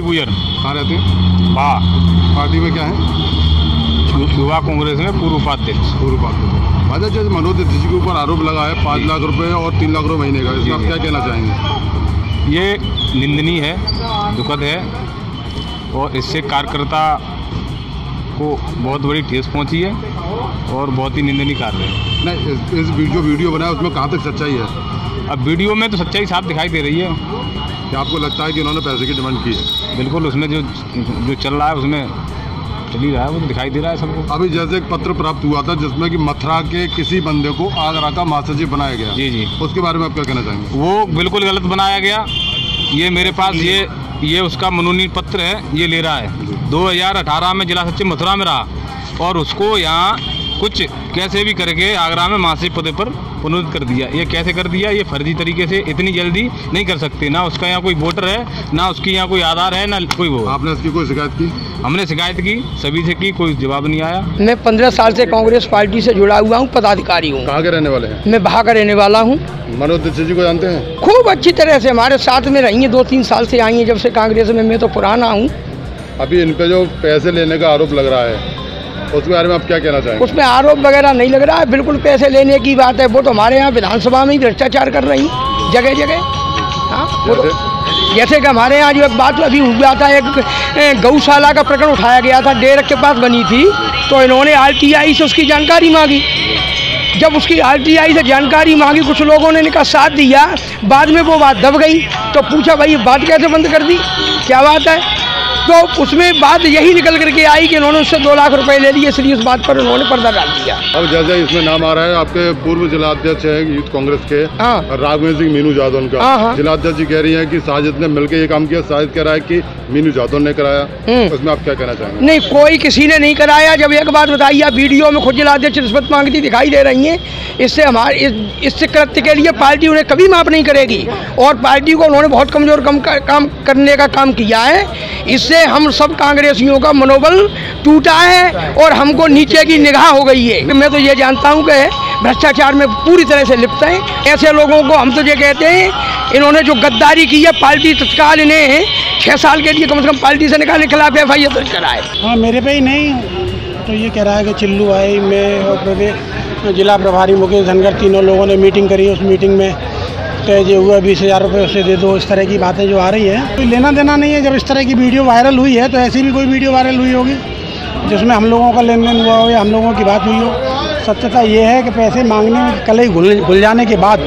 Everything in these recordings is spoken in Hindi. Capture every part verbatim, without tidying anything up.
भुजर। कहाँ रहते हैं? वाह। पार्टी में क्या है? युवा कांग्रेस में पूर्व उपाध्यक्ष। पूर्व उपाध्यक्ष। अच्छा, जैसे मनोज दीक्षित के ऊपर आरोप लगा है पाँच लाख रुपए और तीन लाख रुपए महीने का, इसमें आप क्या कहना चाहेंगे? ये निंदनीय है, दुखद है और इससे कार्यकर्ता को बहुत बड़ी ठेस पहुंची है और बहुत ही निंदनीय कार्य है। नहीं, इस, इस वीडियो वीडियो बनाया उसमें कहाँ तक सच्चाई है? अब वीडियो में तो सच्चाई साफ दिखाई दे रही है। क्या आपको लगता है कि उन्होंने पैसे की डिमांड की है? बिल्कुल, उसमें जो जो चल रहा है उसमें चल ही रहा है, वो तो दिखाई दे रहा है सबको। अभी जैसे एक पत्र प्राप्त हुआ था जिसमें कि मथुरा के किसी बंदे को आगरा का महासचिव बनाया गया। जी जी। उसके बारे में आप क्या कहना चाहेंगे? वो बिल्कुल गलत बनाया गया। ये मेरे पास ये ये उसका मनोनीत पत्र है, ये ले रहा है। दो हज़ार अठारह में जिला सचिव मथुरा में रहा और उसको यहाँ कुछ कैसे भी करके आगरा में महासचिव पद पर प्रोन्नत कर दिया। ये कैसे कर दिया? ये फर्जी तरीके से इतनी जल्दी नहीं कर सकते। ना उसका यहाँ कोई वोटर है, ना उसकी यहाँ कोई आधार है, ना कोई वो। आपने इसकी कोई शिकायत की? हमने शिकायत की, सभी से की, कोई जवाब नहीं आया। मैं पंद्रह साल से कांग्रेस पार्टी से जुड़ा हुआ हूँ, पदाधिकारी हूँ। कहाँ के रहने वाले हैं? मैं बहा का रहने वाला हूँ। मनोज दीक्षित जी को जानते हैं? खूब अच्छी तरह से हमारे साथ में रही हैं, दो तीन साल से आई हैं जब से कांग्रेस में। मैं तो पुराना हूँ। अभी इन पे जो पैसे लेने का आरोप लग रहा है उसके बारे में आप क्या कहना चाहेंगे? उसमें आरोप वगैरह नहीं लग रहा है, बिल्कुल पैसे लेने की बात है। वो तो हमारे यहाँ विधानसभा में ही भ्रष्टाचार कर रही जगह जगह। हाँ, वो तो जैसे कि हमारे यहाँ जो एक बात अभी हुआ था, एक गौशाला का प्रकरण उठाया गया था, डेरा के पास बनी थी, तो इन्होंने आर टी आई से उसकी जानकारी मांगी। जब उसकी आर टी आई से जानकारी मांगी, कुछ लोगों ने इनका साथ दिया, बाद में वो बात दब गई। तो पूछा भाई बात कैसे बंद कर दी, क्या बात है? तो उसमें बात यही निकल करके आई कि इन्होंने उससे दो लाख रुपए ले लिए, इसलिए उस बात पर उन्होंने पर्दा डाल दिया। अब जैसे इसमें नाम आ रहा है आपके पूर्व जिला अध्यक्ष है यूथ कांग्रेस के, हाँ, राघवेंद्र सिंह मीनू जादव का। हाँ, हाँ। जिला अध्यक्ष जी कह रही है कि साजिद ने मिलकर ये काम किया। साजिद कह रहा है कि मीनू जादव ने कराया। उसमें आप क्या कहना चाहेंगे? नहीं, कोई किसी ने नहीं कराया। जब एक बात बताइए, आप वीडियो में खुद जिला अध्यक्ष रिश्वत मांगती दिखाई दे रही हैं। इससे हमारे इस, इस कृत्य के लिए पार्टी उन्हें कभी माफ नहीं करेगी और पार्टी को उन्होंने बहुत कमजोर कम का, काम करने का काम किया है। इससे हम सब कांग्रेसियों का मनोबल टूटा है और हमको नीचे की निगाह हो गई है। मैं तो ये जानता हूँ कि भ्रष्टाचार में पूरी तरह से लिप्त हैं। ऐसे लोगों को हम तो ये कहते हैं, इन्होंने जो गद्दारी की है, पार्टी तत्काल इन्हें छः साल के लिए कम से कम पार्टी से निकालने के खिलाफ एफ आई आर दर्ज कराए। हाँ, मेरे पे ही नहीं तो ये कह रहा है कि चिल्लू आई, मैं और जिला प्रभारी मुकेश धनगर, तीनों लोगों ने मीटिंग करी। उस मीटिंग में तय जो हुआ बीस हज़ार रुपये उसे दे दो, इस तरह की बातें जो आ रही हैं, कोई लेना देना नहीं है। जब इस तरह की वीडियो वायरल हुई है तो ऐसी भी कोई वीडियो वायरल हुई होगी जिसमें हम लोगों का लेन देन हुआ हो या हम लोगों की बात हुई हो। सत्यता ये है कि पैसे मांगने में कल ही घुल घुल जाने के बाद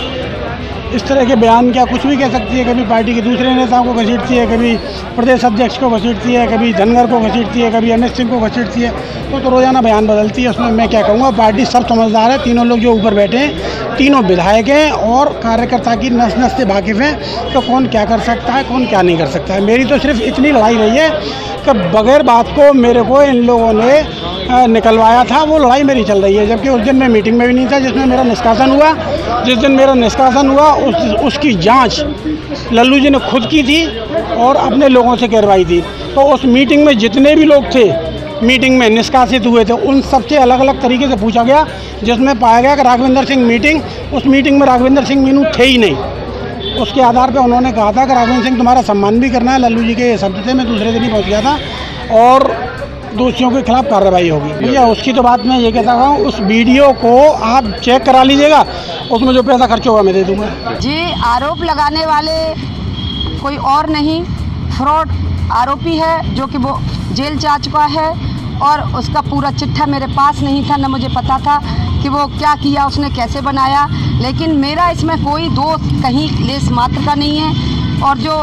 इस तरह के बयान क्या कुछ भी कह सकती है। कभी पार्टी के दूसरे नेताओं को घसीटती है, कभी प्रदेश अध्यक्ष को घसीटती है, कभी धनगर को घसीटती है, कभी अमित सिंह को घसीटती है। तो, तो रोज़ाना बयान बदलती है। उसमें मैं क्या कहूँगा, पार्टी सब समझदार है। तीनों लोग जो ऊपर बैठे हैं, तीनों विधायक हैं और कार्यकर्ता की नस नस से वाकिफ़ हैं। तो कौन क्या कर सकता है, कौन क्या नहीं कर सकता है। मेरी तो सिर्फ इतनी लड़ाई रही है कि बगैर बात को मेरे को इन लोगों ने निकलवाया था, वो लड़ाई मेरी चल रही है। जबकि उस दिन मैं मीटिंग में भी नहीं था जिसमें मेरा निष्कासन हुआ। जिस दिन मेरा निष्कासन हुआ उस उसकी जांच लल्लू जी ने खुद की थी और अपने लोगों से करवाई थी। तो उस मीटिंग में जितने भी लोग थे, मीटिंग में निष्कासित हुए थे, उन सबसे अलग अलग तरीके से पूछा गया, जिसमें पाया गया कि राघवेंद्र सिंह मीटिंग उस मीटिंग में राघवेंद्र सिंह मीनू थे ही नहीं। उसके आधार पर उन्होंने कहा था कि राघवेंद्र सिंह तुम्हारा सम्मान भी करना है। लल्लू जी के ये शब्द थे। मैं दूसरे दिन ही पहुँच गया था और दोषियों के खिलाफ कार्रवाई होगी। भैया उसकी तो बात मैं ये कहता हूँ, उस वीडियो को आप चेक करा लीजिएगा, उसमें जो पैसा खर्च होगा मैं दे दूँगा। जी, आरोप लगाने वाले कोई और नहीं, फ्रॉड आरोपी है जो कि वो जेल जा चुका है और उसका पूरा चिट्ठा मेरे पास नहीं था, न मुझे पता था कि वो क्या किया, उसने कैसे बनाया। लेकिन मेरा इसमें कोई दोष कहीं लेस मात्र का नहीं है। और जो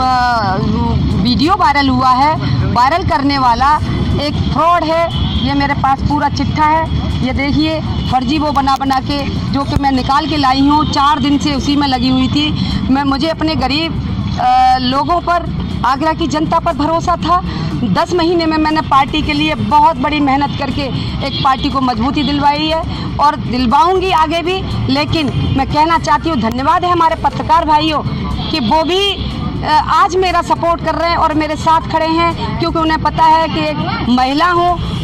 वीडियो वायरल हुआ है, वायरल करने वाला एक फ्रॉड है। ये मेरे पास पूरा चिट्ठा है, ये देखिए, फर्जी वो बना बना के जो कि मैं निकाल के लाई हूँ। चार दिन से उसी में लगी हुई थी मैं। मुझे अपने गरीब आ, लोगों पर, आगरा की जनता पर भरोसा था। दस महीने में मैंने पार्टी के लिए बहुत बड़ी मेहनत करके एक पार्टी को मजबूती दिलवाई है और दिलवाऊंगी आगे भी। लेकिन मैं कहना चाहती हूँ, धन्यवाद है हमारे पत्रकार भाइयों कि वो भी आज मेरा सपोर्ट कर रहे हैं और मेरे साथ खड़े हैं, क्योंकि उन्हें पता है कि एक महिला हूँ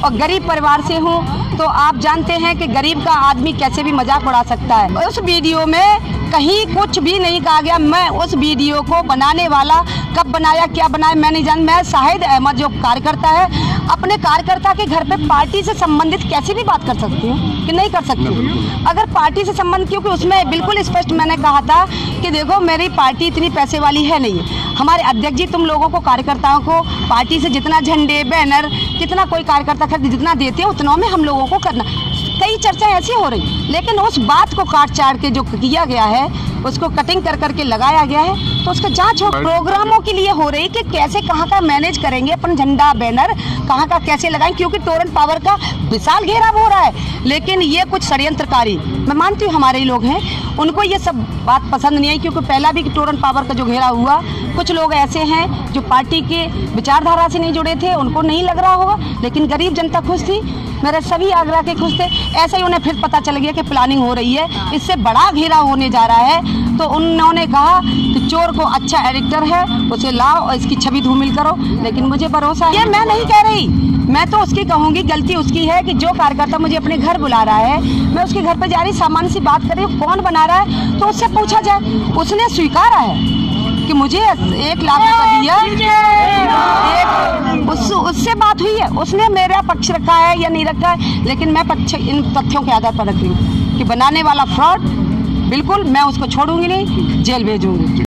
और गरीब परिवार से हूँ, तो आप जानते हैं कि गरीब का आदमी कैसे भी मजाक उड़ा सकता है। उस वीडियो में कहीं कुछ भी नहीं कहा गया। मैं उस वीडियो को बनाने वाला कब बनाया, क्या बनाया, मैं नहीं जान। मैं शाहिद अहमद जो कार्यकर्ता है, अपने कार्यकर्ता के घर पे पार्टी से संबंधित कैसे भी बात कर सकती हूँ कि नहीं कर सकती हूँ? अगर पार्टी से संबंध, क्योंकि उसमें बिल्कुल स्पष्ट मैंने कहा था कि देखो मेरी पार्टी इतनी पैसे वाली है नहीं। हमारे अध्यक्ष जी तुम लोगों को, कार्यकर्ताओं को पार्टी से जितना झंडे बैनर कितना कोई कार्यकर्ता खरीद जितना देते हैं उतना में हम लोगों को करना। कई चर्चाएं ऐसी हो रही, लेकिन उस बात को काट चाट के जो किया गया है, उसको कटिंग कर करके लगाया गया है, तो उसका जांच हो। प्रोग्रामों के लिए हो रही कि कैसे कहाँ का मैनेज करेंगे अपन, झंडा बैनर कहाँ का कैसे लगाएं, क्योंकि टोरेंट पावर का विशाल घेराव हो रहा है। लेकिन ये कुछ षड्यंत्रकारी, मैं मानती हूँ हमारे ही लोग हैं, उनको ये सब बात पसंद नहीं आई, क्योंकि पहला भी टोरेंट पावर का जो घेराव हुआ, कुछ लोग ऐसे हैं जो पार्टी के विचारधारा से नहीं जुड़े थे, उनको नहीं लग रहा होगा, लेकिन गरीब जनता खुश थी, मेरे सभी आगरा के खुश थे। ऐसे ही उन्हें फिर पता चल गया कि प्लानिंग हो रही है, इससे बड़ा घेराव होने जा रहा है, तो उन्होंने कहा कि चोर को अच्छा एडिक्टर है, उसे लाओ और इसकी छवि धूमिल करो। लेकिन मुझे भरोसा है, ये मैं नहीं कह रही, मैं तो उसकी कहूँगी, गलती उसकी है कि जो कार्यकर्ता मुझे अपने घर बुला रहा है, मैं उसके घर पर जा रही सामान्य सी बात कर रही हूँ, कौन बना रहा है, तो उससे पूछा जाए। उसने स्वीकारा है कि मुझे एक लाख रुपया दिया, एक उस, उससे बात हुई है, उसने मेरा पक्ष रखा है या नहीं रखा है, लेकिन मैं पक्ष इन तथ्यों के आधार पर रख रही हूँ कि बनाने वाला फ्रॉड, बिल्कुल मैं उसको छोड़ूंगी नहीं, जेल भेजूंगी।